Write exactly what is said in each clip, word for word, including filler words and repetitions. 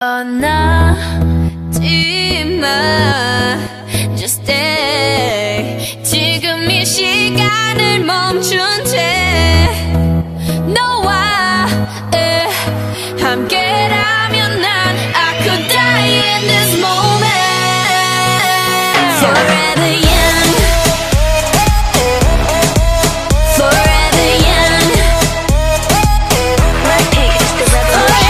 떠나지마 Just stay 지금 이 시간을 멈춘 채 너와 에, 함께라면 난 I could die in this moment Forever young Forever young Blackpink is the revolution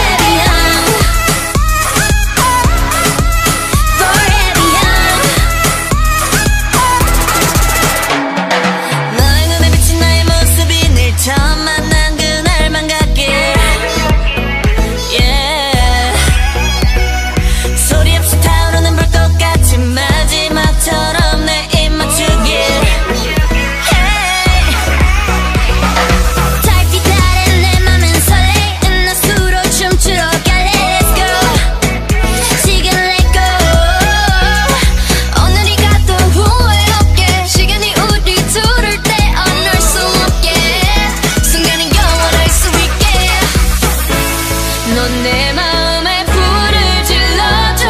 내 마음에 불을 질러줘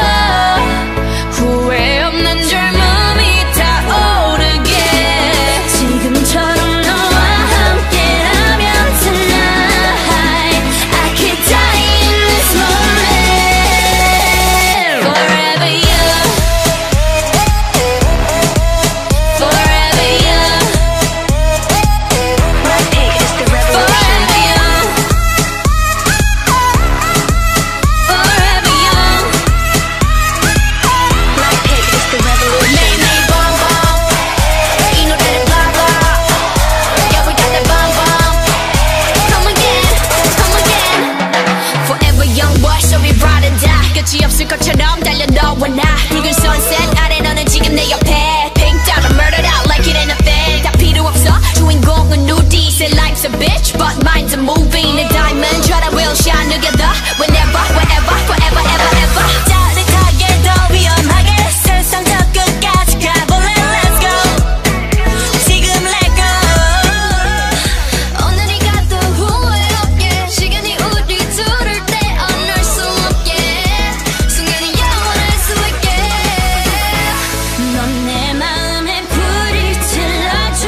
후회 없는 젊음이 타오르게 지금처럼 너와 함께라면 tonight I could die in this moment Forever young Forever young Blackpink is the revolution 끝이 없을 것처럼 달려 너와 나 붉은 sunset 아래 너는 지금 내 옆에 Pink dot murdered out like it ain't a thing 다 필요 없어 주인공은 누디 Say life's a bitch but mine's a movie 내 diamond try to will shine together Whenever, wherever, forever, ever, ever 짜릿하게 더 위험하게 세상 저 끝까지 가볼래 Let's go 지금 let go 오늘이 가도 후회 없게 시간이 우리 둘을 떼어낼 수 없게 넌 내 마음에 불을 질러줘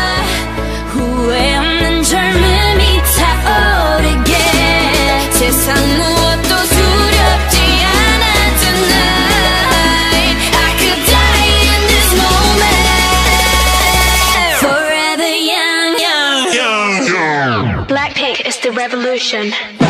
후회 없는 젊음이 타오르게 세상 무엇도 두렵지 않아 tonight I could die in this moment Forever young, young, young, young. Blackpink is the revolution